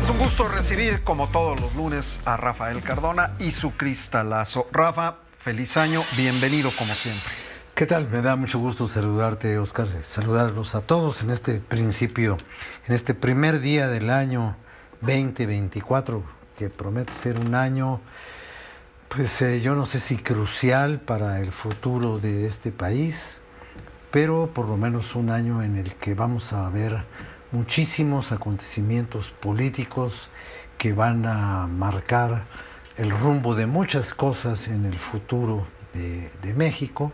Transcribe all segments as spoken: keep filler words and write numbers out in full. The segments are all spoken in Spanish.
Es un gusto recibir, como todos los lunes, a Rafael Cardona y su cristalazo. Rafa, feliz año, bienvenido como siempre. ¿Qué tal? Me da mucho gusto saludarte, Oscar, saludarlos a todos en este principio, en este primer día del año veinte veinticuatro, que promete ser un año, pues eh, yo no sé si crucial para el futuro de este país, pero por lo menos un año en el que vamos a ver muchísimos acontecimientos políticos que van a marcar el rumbo de muchas cosas en el futuro de, de México.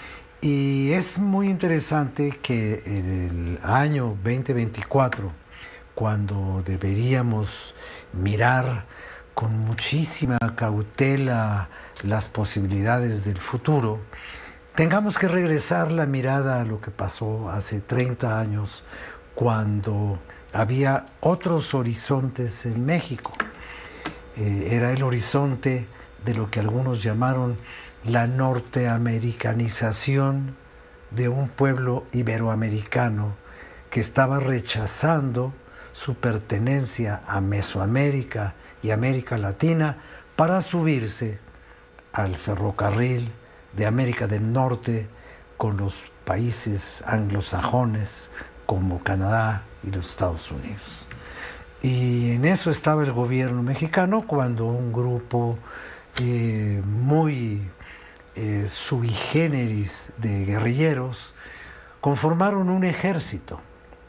Y es muy interesante que en el año veinte veinticuatro, cuando deberíamos mirar con muchísima cautela las posibilidades del futuro, tengamos que regresar la mirada a lo que pasó hace treinta años, cuando había otros horizontes en México. Eh, era el horizonte de lo que algunos llamaron la norteamericanización de un pueblo iberoamericano que estaba rechazando su pertenencia a Mesoamérica y América Latina para subirse al ferrocarril de América del Norte con los países anglosajones como Canadá y los Estados Unidos. Y en eso estaba el gobierno mexicano cuando un grupo eh, muy eh, sui generis de guerrilleros conformaron un ejército.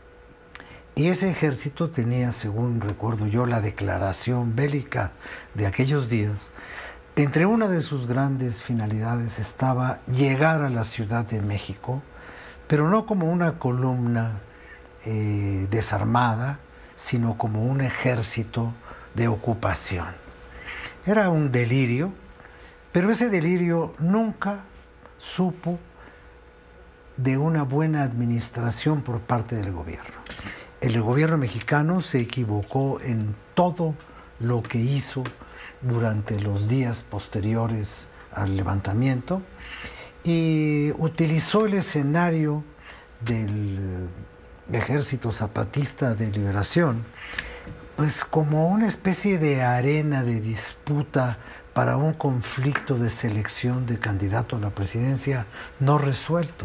Y ese ejército tenía, según recuerdo yo, la declaración bélica de aquellos días. Entre una de sus grandes finalidades estaba llegar a la Ciudad de México, pero no como una columna eh, desarmada, sino como un ejército de ocupación. Era un delirio, pero ese delirio nunca supo de una buena administración por parte del gobierno. El gobierno mexicano se equivocó en todo lo que hizo durante los días posteriores al levantamiento y utilizó el escenario del Ejército Zapatista de Liberación pues como una especie de arena de disputa para un conflicto de selección de candidato a la presidencia no resuelto.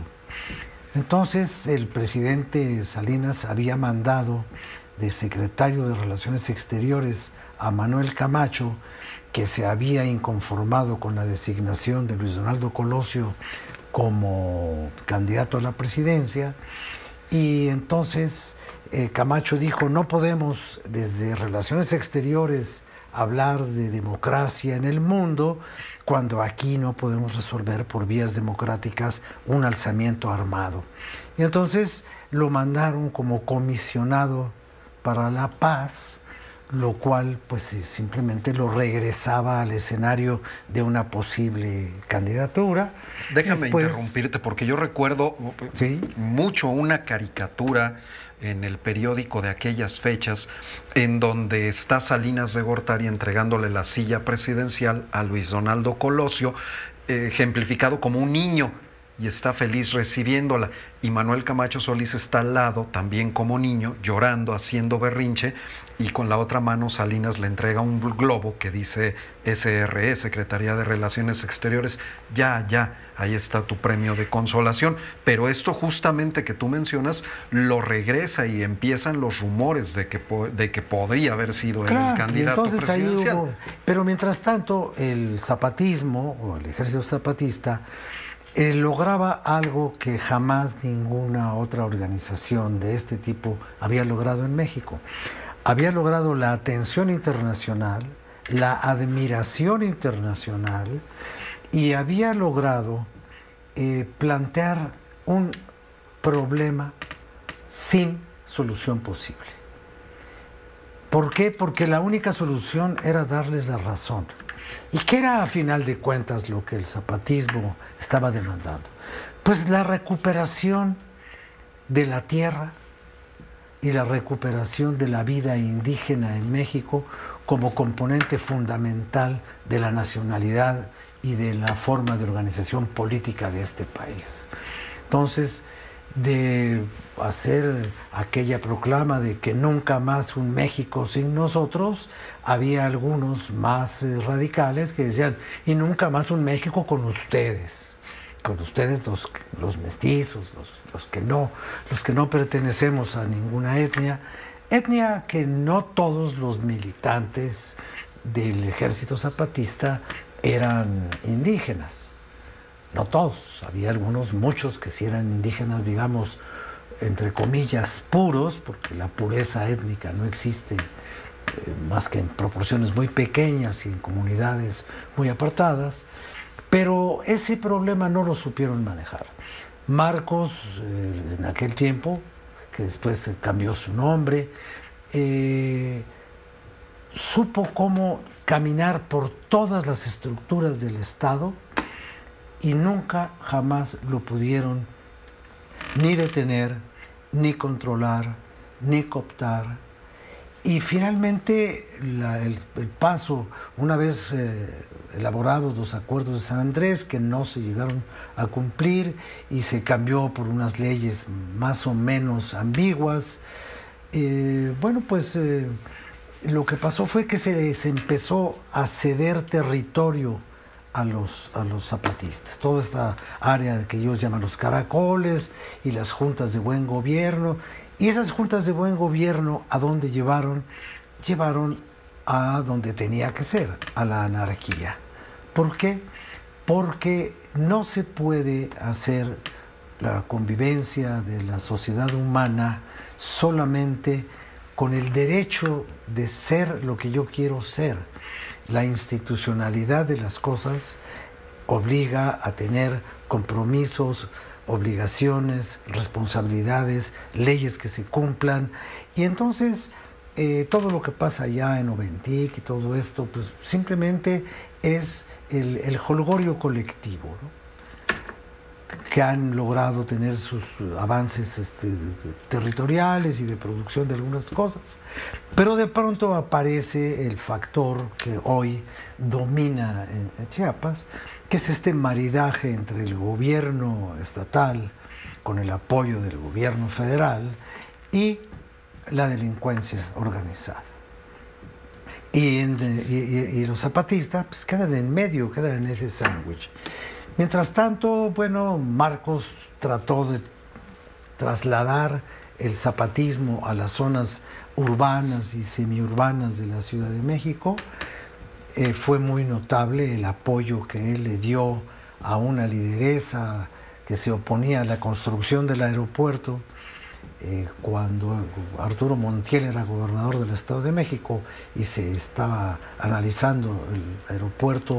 Entonces el presidente Salinas había mandado de secretario de Relaciones Exteriores a Manuel Camacho, que se había inconformado con la designación de Luis Donaldo Colosio como candidato a la presidencia, y entonces eh, Camacho dijo: no podemos desde Relaciones Exteriores hablar de democracia en el mundo cuando aquí no podemos resolver por vías democráticas un alzamiento armado. Y entonces lo mandaron como comisionado para la paz, lo cual pues simplemente lo regresaba al escenario de una posible candidatura. Déjame Después, interrumpirte porque yo recuerdo ¿sí? mucho una caricatura en el periódico de aquellas fechas en donde está Salinas de Gortari entregándole la silla presidencial a Luis Donaldo Colosio, eh, ejemplificado como un niño, y está feliz recibiéndola, y Manuel Camacho Solís está al lado, también como niño, llorando, haciendo berrinche, y con la otra mano Salinas le entrega un globo que dice S R E, Secretaría de Relaciones Exteriores. Ya, ya, ahí está tu premio de consolación. Pero esto justamente que tú mencionas lo regresa y empiezan los rumores de que, de que podría haber sido claro, el candidato entonces presidencial. Ahí hubo, pero mientras tanto el zapatismo o el ejército zapatista Eh, lograba algo que jamás ninguna otra organización de este tipo había logrado en México. Había logrado la atención internacional, la admiración internacional, y había logrado eh, plantear un problema sin solución posible. ¿Por qué? Porque la única solución era darles la razón. ¿Y qué era, a final de cuentas, lo que el zapatismo estaba demandando? Pues la recuperación de la tierra y la recuperación de la vida indígena en México como componente fundamental de la nacionalidad y de la forma de organización política de este país. Entonces, de hacer aquella proclama de que nunca más un México sin nosotros, había algunos más eh, radicales que decían, y nunca más un México con ustedes, con ustedes los, los mestizos, los, los, que no, los que no pertenecemos a ninguna etnia, etnia que no todos los militantes del ejército zapatista eran indígenas. No todos, había algunos, muchos que sí eran indígenas, digamos, entre comillas, puros, porque la pureza étnica no existe eh, más que en proporciones muy pequeñas y en comunidades muy apartadas, pero ese problema no lo supieron manejar. Marcos, eh, en aquel tiempo, que después cambió su nombre, eh, supo cómo caminar por todas las estructuras del Estado y nunca jamás lo pudieron ni detener, ni controlar, ni cooptar. Y finalmente la, el, el paso, una vez eh, elaborados los acuerdos de San Andrés, que no se llegaron a cumplir y se cambió por unas leyes más o menos ambiguas, eh, bueno, pues eh, lo que pasó fue que se, se empezó a ceder territorio a los, a los zapatistas. Toda esta área que ellos llaman los caracoles y las juntas de buen gobierno. Y esas juntas de buen gobierno, ¿a dónde llevaron? Llevaron a donde tenía que ser, a la anarquía. ¿Por qué? Porque no se puede hacer la convivencia de la sociedad humana solamente con el derecho de ser lo que yo quiero ser. La institucionalidad de las cosas obliga a tener compromisos, obligaciones, responsabilidades, leyes que se cumplan. Y entonces eh, todo lo que pasa allá en Oventic y todo esto, pues simplemente es el, el jolgorio colectivo, ¿no? Que han logrado tener sus avances este, territoriales y de producción de algunas cosas. Pero de pronto aparece el factor que hoy domina en, en Chiapas, que es este maridaje entre el gobierno estatal con el apoyo del gobierno federal y la delincuencia organizada. Y, en, y, y los zapatistas pues, quedan en medio, quedan en ese sándwich. Mientras tanto, bueno, Marcos trató de trasladar el zapatismo a las zonas urbanas y semiurbanas de la Ciudad de México. Eh, fue muy notable el apoyo que él le dio a una lideresa que se oponía a la construcción del aeropuerto. Eh, cuando Arturo Montiel era gobernador del Estado de México y se estaba analizando el aeropuerto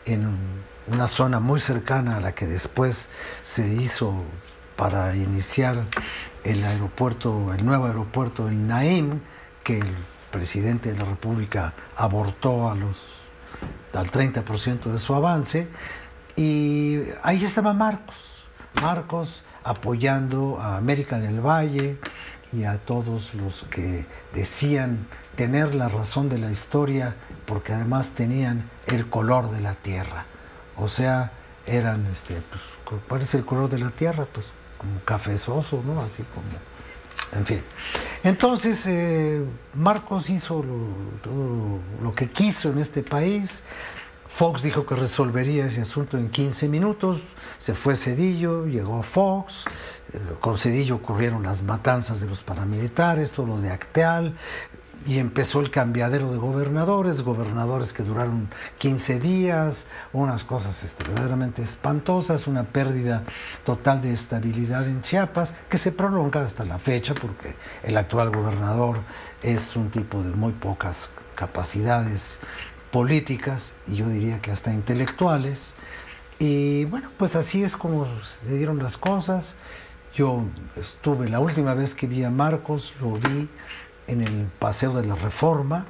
en una zona muy cercana a la que después se hizo para iniciar el aeropuerto, el nuevo aeropuerto, el Naim, que el presidente de la República abortó a los, al treinta por ciento de su avance, y ahí estaba Marcos, Marcos apoyando a América del Valle y a todos los que decían tener la razón de la historia, porque además tenían el color de la tierra. O sea, eran, este, pues, ¿cuál es el color de la tierra? Pues como cafezoso, ¿no? Así como, en fin. Entonces, eh, Marcos hizo lo, todo lo que quiso en este país. Fox dijo que resolvería ese asunto en quince minutos. Se fue Zedillo, llegó Fox. Eh, con Zedillo ocurrieron las matanzas de los paramilitares, todo lo de Acteal. Y empezó el cambiadero de gobernadores, gobernadores que duraron quince días, unas cosas este, verdaderamente espantosas, una pérdida total de estabilidad en Chiapas, que se prolonga hasta la fecha, porque el actual gobernador es un tipo de muy pocas capacidades políticas, y yo diría que hasta intelectuales. Y bueno, pues así es como se dieron las cosas. Yo estuve, la última vez que vi a Marcos, lo vi en el Paseo de la Reforma,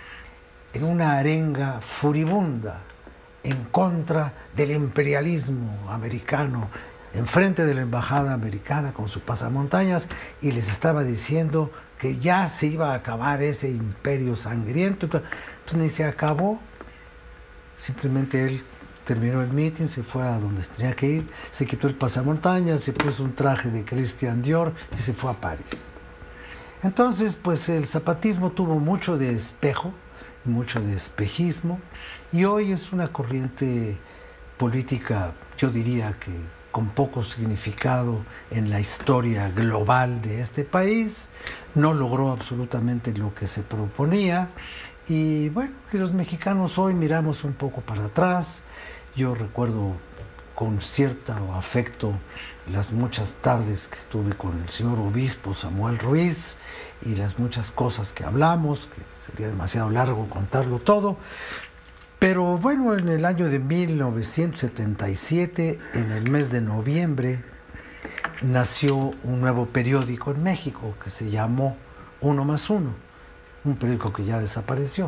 en una arenga furibunda en contra del imperialismo americano, enfrente de la embajada americana con su pasamontañas, y les estaba diciendo que ya se iba a acabar ese imperio sangriento. Pues ni se acabó, simplemente él terminó el meeting, se fue a donde tenía que ir, se quitó el pasamontañas, se puso un traje de Christian Dior y se fue a París. Entonces, pues el zapatismo tuvo mucho de espejo, mucho de espejismo, y hoy es una corriente política, yo diría que con poco significado en la historia global de este país, no logró absolutamente lo que se proponía, y bueno, los mexicanos hoy miramos un poco para atrás. Yo recuerdo con cierto afecto las muchas tardes que estuve con el señor obispo Samuel Ruiz y las muchas cosas que hablamos, que sería demasiado largo contarlo todo. Pero bueno, en el año de mil novecientos setenta y siete, en el mes de noviembre, nació un nuevo periódico en México que se llamó Uno más Uno, un periódico que ya desapareció.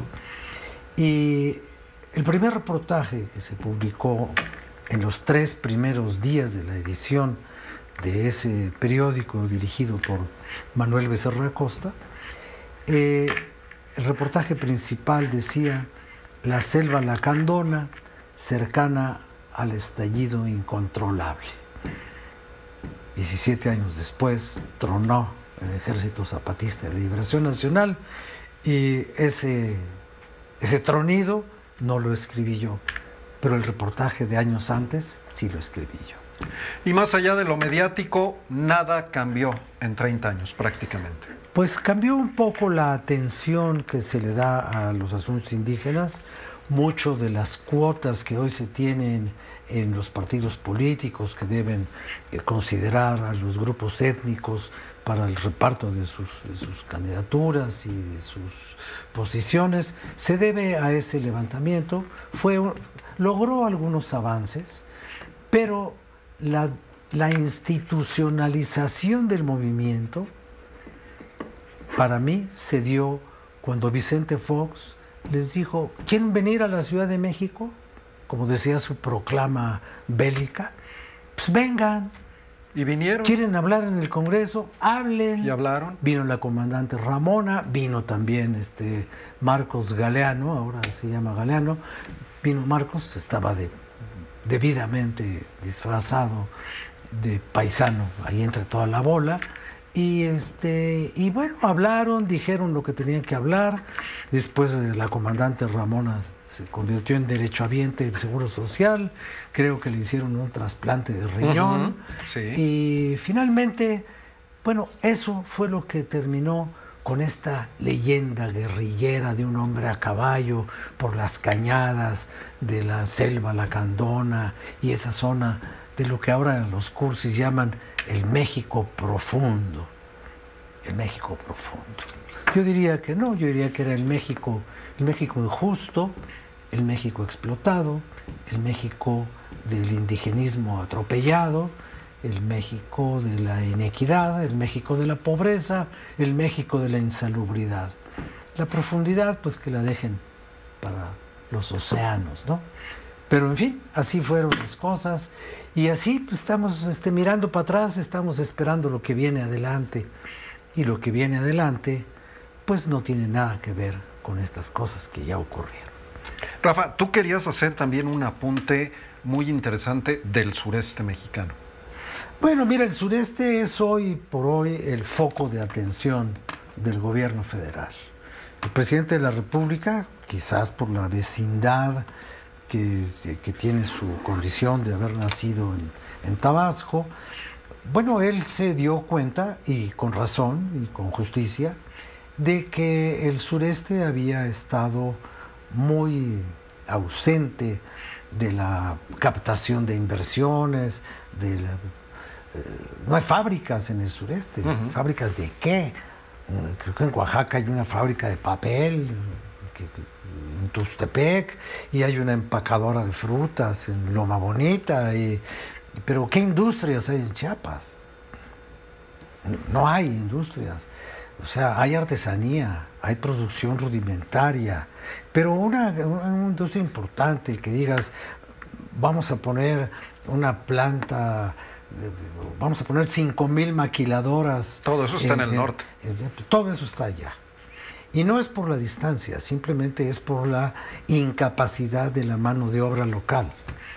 Y el primer reportaje que se publicó en los tres primeros días de la edición de ese periódico dirigido por Manuel Becerra Costa, eh, el reportaje principal decía: la selva lacandona, cercana al estallido incontrolable. diecisiete años después tronó el Ejército Zapatista de Liberación Nacional, y ese, ese tronido no lo escribí yo, pero el reportaje de años antes sí lo escribí yo. Y más allá de lo mediático, nada cambió en treinta años prácticamente. Pues cambió un poco la atención que se le da a los asuntos indígenas. Mucho de las cuotas que hoy se tienen en los partidos políticos, que deben eh, considerar a los grupos étnicos para el reparto de sus, de sus candidaturas y de sus posiciones, se debe a ese levantamiento. Fue, logró algunos avances, pero la, la institucionalización del movimiento, para mí, se dio cuando Vicente Fox les dijo: ¿quieren venir a la Ciudad de México? Como decía su proclama bélica, pues vengan. Y vinieron. ¿Quieren hablar en el Congreso? Hablen. Y hablaron. Vino la comandante Ramona, vino también este Marcos Galeano, ahora se llama Galeano. Vino Marcos, estaba de, debidamente disfrazado de paisano ahí entre toda la bola. Y, este, y bueno, hablaron, dijeron lo que tenían que hablar. Después eh, la comandante Ramona se convirtió en derechohabiente del Seguro Social. Creo que le hicieron un trasplante de riñón. Uh-huh, sí. Y finalmente, bueno, eso fue lo que terminó con esta leyenda guerrillera de un hombre a caballo por las cañadas de la selva lacandona y esa zona de lo que ahora los cursis llaman el México profundo, el México profundo. Yo diría que no, yo diría que era el México, el México injusto, el México explotado, el México del indigenismo atropellado, el México de la inequidad, el México de la pobreza, el México de la insalubridad. La profundidad, pues que la dejen para los océanos, ¿no? Pero en fin, así fueron las cosas. Y así pues, estamos este, mirando para atrás, estamos esperando lo que viene adelante. Y lo que viene adelante, pues no tiene nada que ver con estas cosas que ya ocurrieron. Rafa, tú querías hacer también un apunte muy interesante del sureste mexicano. Bueno, mira, el sureste es hoy por hoy el foco de atención del gobierno federal. El presidente de la República, quizás por la vecindad Que, que tiene su condición de haber nacido en, en Tabasco, bueno, él se dio cuenta, y con razón y con justicia, de que el sureste había estado muy ausente de la captación de inversiones, de la, eh, no hay fábricas en el sureste. Uh-huh. ¿Fábricas de qué? Eh, creo que en Oaxaca hay una fábrica de papel, que, en Tuxtepec, y hay una empacadora de frutas en Loma Bonita, y, pero ¿qué industrias hay en Chiapas? No hay industrias. O sea, hay artesanía, hay producción rudimentaria, pero una, una industria importante, que digas, vamos a poner una planta, vamos a poner cinco mil maquiladoras. Todo eso está en, en el norte. En, en, todo eso está allá. Y no es por la distancia, simplemente es por la incapacidad de la mano de obra local.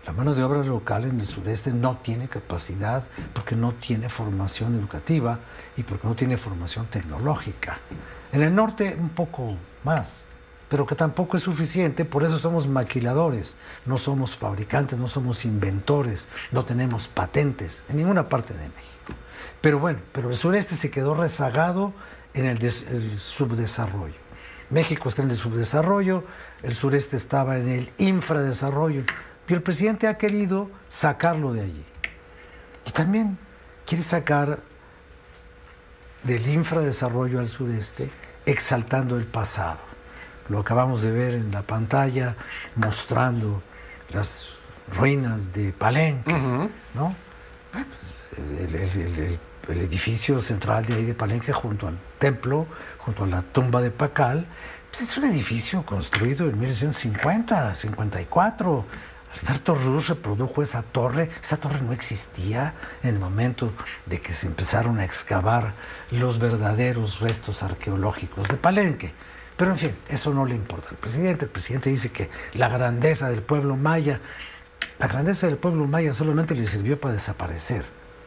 La mano de obra local en el sureste no tiene capacidad porque no tiene formación educativa y porque no tiene formación tecnológica. En el norte un poco más, pero que tampoco es suficiente, por eso somos maquiladores, no somos fabricantes, no somos inventores, no tenemos patentes en ninguna parte de México. Pero bueno, pero el sureste se quedó rezagado en el, des, el subdesarrollo. México está en el subdesarrollo, el sureste estaba en el infradesarrollo, y el presidente ha querido sacarlo de allí. Y también quiere sacar del infradesarrollo al sureste, exaltando el pasado. Lo acabamos de ver en la pantalla, mostrando las ruinas de Palenque, uh-huh. ¿no? El, el, el, el, el edificio central de ahí de Palenque, junto al templo, junto a la tumba de Pacal, pues es un edificio construido en mil novecientos cincuenta, cincuenta y cuatro. Alberto Ruz reprodujo esa torre. Esa torre no existía en el momento de que se empezaron a excavar los verdaderos restos arqueológicos de Palenque. Pero en fin, eso no le importa al presidente. El presidente dice que la grandeza del pueblo maya, la grandeza del pueblo maya solamente le sirvió para desaparecer.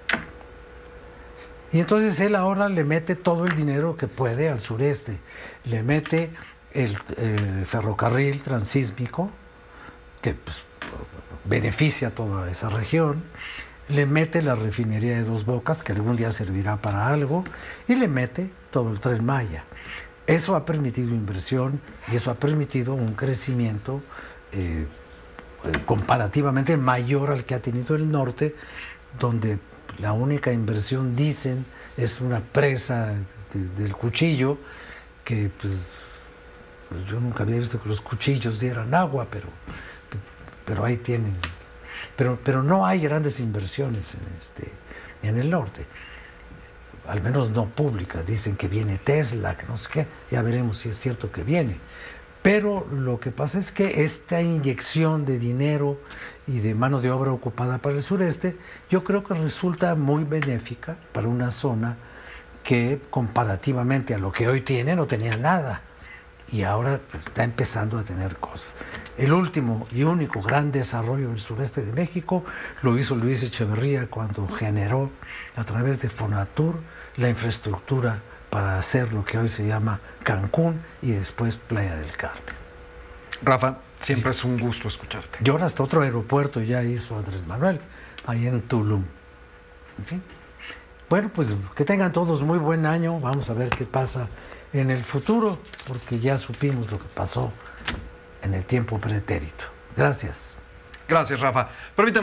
Y entonces él ahora le mete todo el dinero que puede al sureste. Le mete el, el ferrocarril transísmico, que pues, beneficia a toda esa región, le mete la refinería de Dos Bocas, que algún día servirá para algo, y le mete todo el Tren Maya. Eso ha permitido inversión y eso ha permitido un crecimiento eh, comparativamente mayor al que ha tenido el norte, donde la única inversión, dicen, es una presa de, del Cuchillo, que pues, pues yo nunca había visto que los cuchillos dieran agua, pero... pero ahí tienen, pero, pero no hay grandes inversiones en, este, en el norte, al menos no públicas. Dicen que viene Tesla, que no sé qué, ya veremos si es cierto que viene. Pero lo que pasa es que esta inyección de dinero y de mano de obra ocupada para el sureste, yo creo que resulta muy benéfica para una zona que comparativamente a lo que hoy tiene no tenía nada. Y ahora pues, está empezando a tener cosas. El último y único gran desarrollo del sureste de México lo hizo Luis Echeverría cuando generó a través de Fonatur la infraestructura para hacer lo que hoy se llama Cancún y después Playa del Carmen. Rafa, siempre sí. Es un gusto escucharte. Y ahora hasta otro aeropuerto ya hizo Andrés Manuel, ahí en Tulum. En fin. Bueno, pues que tengan todos muy buen año. Vamos a ver qué pasa en el futuro, porque ya supimos lo que pasó en el tiempo pretérito. Gracias. Gracias, Rafa. Permítame